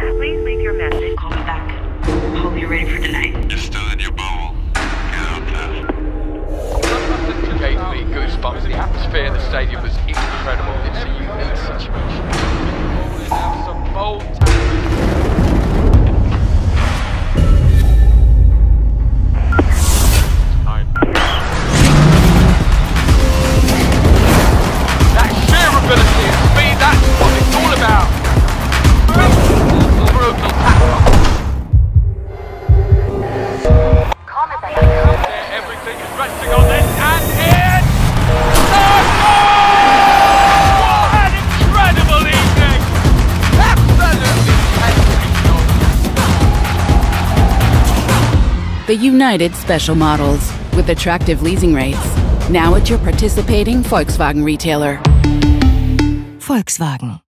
Please leave your message. Call me back. Hope you're ready for tonight. You're still in your bubble. Get out there. Gave me goosebumps. The atmosphere in the stadium was incredible. It's a unique situation. Now some bold that sheer ability and speed, that's what it's all about. Brutal tackle. Everything is resting on this, and it's the goal! What an incredible evening! Absolutely sensational! The United Special Models with attractive leasing rates. Now at your participating Volkswagen retailer. Volkswagen.